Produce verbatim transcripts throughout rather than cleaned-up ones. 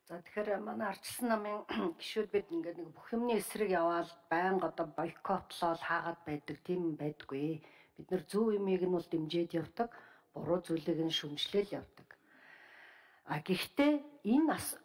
За тэгэхээр манай ардчилсан намын гишүүд бид ингээд нэг бүх юмны эсрэг яваад байнга одоо бойкотлол хаагаад байдаг тийм байдгүй. Бид нар зөв юмыг нь бол дэмжиж явдаг, буруу зүйлийг нь шүмжлэл явдаг. А гэхдээ энэ нас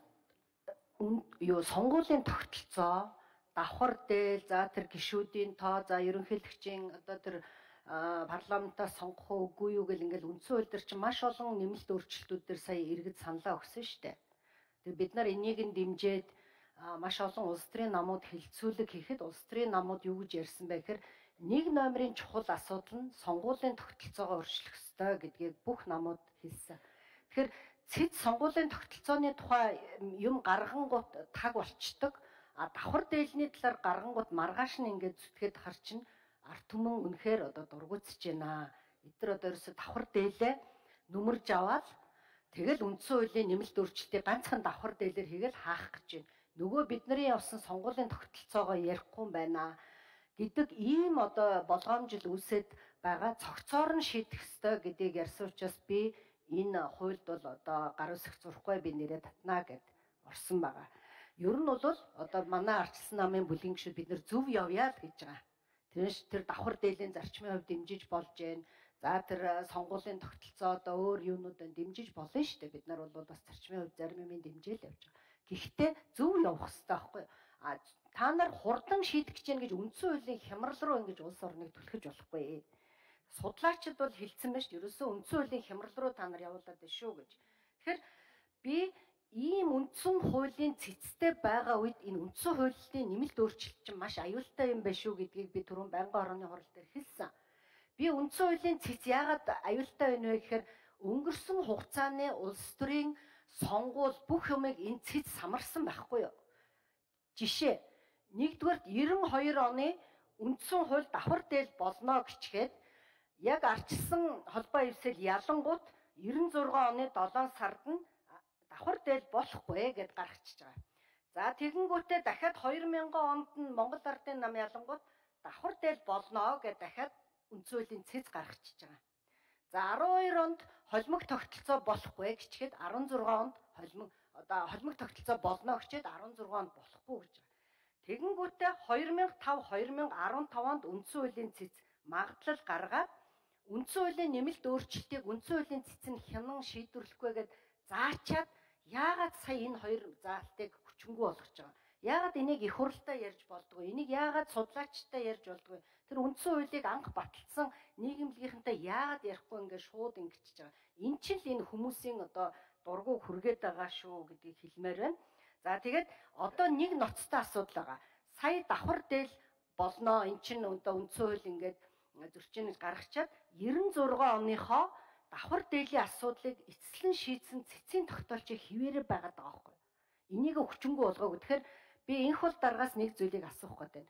юу сонгуулийн тогтолцоо давхар дээл за тэр гишүүдийн тоо за ерөнхийлөгчийн одоо тэр парламентаас сонгох үгүй юу гэл ингээл үндсэн хууль дээр чинь маш олон нэмэлт өөрчлөлтүүд дээр сая иргэд саналаа өгсөн шүү дээ. Тэгээ бид нар энийг нь дэмжиж маш олон улс төрийн намууд хилцүүлэг хийхэд улс төрийн намууд юу гэж ярьсан бэ гэхээр нэг номерын чухал асуудал нь сонгуулийн тогтолцоогоо өөрчлөх ёстой гэдгийг бүх намууд хэлсэн. Тэгэхээр цэц сонгуулийн тогтолцооны тухай юм гаргангууд таг болчдөг. А давхар дээлний талаар гаргангууд маргааш нь ингээд зүтгээд хар чинь арт түмэн үнэхээр одоо дургуутсэж байна. Эдгээр одоо ерөөсө давхар дээлээ нүмерж аваад тэгэл үндсэн хуулийн нэмэлт өөрчлөлтийг ганцхан давхар дээлээр хийгээл хаах гэж байна. Нөгөө бидний явсан сонгуулийн тогтолцоогоо ярихгүй юм байна гэдэг ийм одоо болгоомжил үүсэт байгаа цогцоор нь шийдэх ёстой гэдгийг ярьсан учраас би энэ хуульд бол одоо гар үсэх зурхгүй би нэрээ татнаа гэд орсон байгаа. Ер нь бол одоо манай ардчилсан намын бүлгийн гишүүд бид нэр зөв явъя л гэж байгаа. Тэрнээс тэр давхар дээлийн зарчмын хувьд дэмжиж болж байна. За тэр сонгуулийн тогтолцоо одоо өөр юунуудад дэмжиж болно шүү дээ. Бид нар бол бас зарчмын хувьд зарим юм дэмжээл явж байгаа. Гэхдээ зөв явах хэрэгтэй байхгүй юу? А та нар хурдан шийдэх гэж байна гэж үндсэн хуулийн хямрал руу ингэж улс орныг түлхэж болохгүй. Судлаачид бол хэлсэн байна шүү дээ. Ерөөсөө үндсэн хуулийн хямрал руу та нар явуулаад байна шүү гэж. Тэгэхээр би ийм үндсэн хуулийн цэцтэй байгаа үед энэ үндсэн хуулийн нэмэлт өөрчлөлт чинь маш аюултай юм байна шүү гэдгийг би түрүүн байнгын орны хурал дээр хэлсэн. Би үндсэн хуулийн цэц яагаад аюултай байна вэ гэхээр өнгөрсөн хугацааны улс төрийн сонгуул бүх юмыг энэ цэц самарсан байхгүй юу? Жишээ нэгдүгээр девяносто хоёр оны үндсэн хууль давхар дээл болно гэчгээд яг ардчилсан холбоо эвсэл ялангуут девяносто зургаан оны долоон сард нь давхар дээл болохгүй гэд гаргачихж байгаа. За тэгэнгүүтээ дахиад две thousand онд нь Монгол Ардын нам ялангуут давхар дээл болно гэд дахиад үндсэн хуулийн цэц гаргачихж байгаа. За twelve онд холимог тогтолцоо болохгүй гэчихэд sixteen онд холимог одоо холимог тогтолцоо болно гэчихэд sixteen онд болохгүй гэж байгаа. Тэгэнгүүтээ two thousand five two thousand fifteen онд үндсэн хуулийн цэц магадлал гаргаад үндсэн хуулийн нэмэлт өөрчлөлтийг үндсэн хуулийн цэц нь хянан шийдвэрлэхгүй гэд заачаад яагаад сая энэ хоёр заалтыг хүчингү болгож байгаа? Яагаад энийг их хурлаа ярьж болдгоо? Энийг яагаад судлаачтай ярьж болдгоо? Тэр үндсэн хуулийг анх баталсан нийгэмлэгийнхэнтэй яагаад ярихгүй ингээд шууд ингэчихэж байгаа? Эн чинь л энэ хүмүүсийн одоо дургу хүргээд байгаа шүү гэдгийг хэлмээр байна. За тэгээд одоо нэг ноцтой асуудал байгаа. Сая давхар дээл болно. Эн чинь одоо үндсэн хууль ингээд зөрчинөж гаргачаад ninety-six оныхоо давхар дээлийн асуудлыг эцэслэн шийдсэн цэцгийн тогтоолчийг хിവэрэ байгаад байгаа байхгүй. Энийг хүчингү болгоогүй. Тэгэхээр би энх бол дараагаас нэг зүйлийг асуух гэдэг.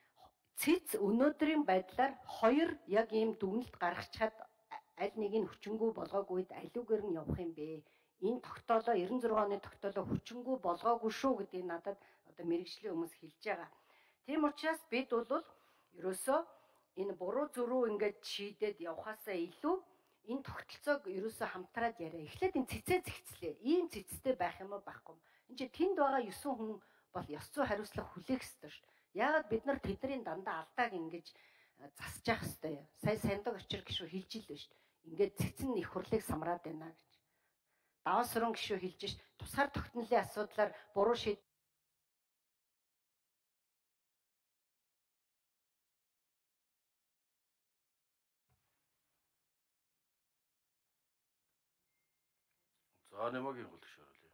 Цэц өнөөдрийн байдлаар хоёр яг ийм дүгнэлт гаргачаад аль нэг нь хүчингү болгоогүй үед аливаар нь явах юм бэ? Энэ тогтоолоо ninety-six оны тогтоолоо хүчингү болгоогүй шүү гэдгийг надад одоо мэрэгжлийн хүмүүс хэлж байгаа. Тийм учраас бид бол ерөөсөө энэ буруу зөрүү ингээд шийдээд явхаасаа илүү энэ тогтолцоог ерөөсөө хамтраад яриа. Эхлээд энэ цэцээ зэгцлээ. Ийм цэцтэй байх юм уу байхгүй юм. Энд чинь тэнд байгаа nine хүн бол ёс зүй хариуцлага хүлээх ёстой шүү. Яагаад бид нар тэдний дандаа алдааг ингэж засаж явах ёстой юм. Сая сандаг очир гişүү хэлж илээ шүү. Ингээд цэцэн их хурлыг самраад байна гэж. Даван сүрэн гişүү хэлж ш. Тусгаар тогтнолын асуудлаар буруу шийд За нэмэгийн хөлгөш оруулъя.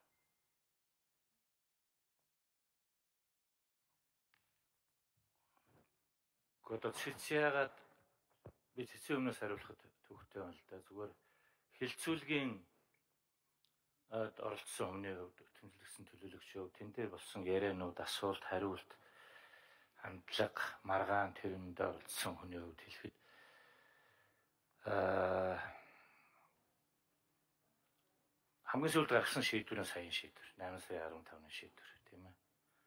Гэхдээ цэц яагаад би цэцэн өмнөөс хариулахад төвхтэй байна л да. Зүгээр хилцүүлгийн оролцсон хүмүүний хувьд тэмдэглэсэн төлөөлөгчөө тэн дээр болсон ярианууд, асуулт, хариулт, хандлага, маргаан тэрүүнд оролцсон хүний хувьд хэлэхэд аа хамгийн сүүлд гаргасан шийдвэр нь саяын шийдвэр eight сая fifteen-ны шийдвэр тийм ээ.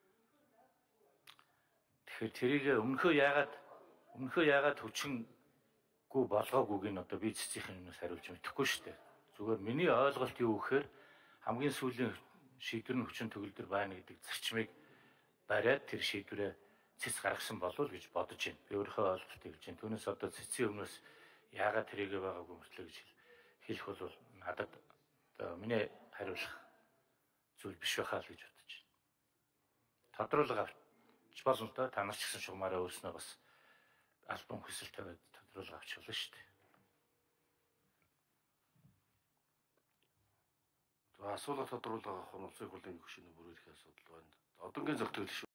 Тэгэхээр тэрийг өмнөхөө яагаад өмнөхөө яагаад хүчингүй болгоогүйг нь одоо би цэцгийн юмнаас хариулж мэдэхгүй шүү дээ. Зүгээр миний ойлголт юу гэхээр хамгийн сүүлийн шийдвэр нь хүчин төгөлдөр байна гэдэг зарчмыг бариад тэр шийдвэрээ цэц гаргасан болов уу гэж бодож байна. Би өөрийнхөө ойлголтыг хэлж байна. Түүнээс одоо цэцийн өмнөөс яагаад тэрийгэ байгаагүй мөртлөө гэж хэлэх бол надад одоо миний хариулах зүйл биш байхаа л гэж бодож байна. Тодруулга авч болно доо. Та нар ч гэсэн шугамаараа өөрснөө бас альбом хүсэл тавиад тодруулга авч болно шүү дээ. Асуулга тодруулга авах нь улсын хурлын гишүүний бүр их асуудал байна. Одонгийн зөвлөлт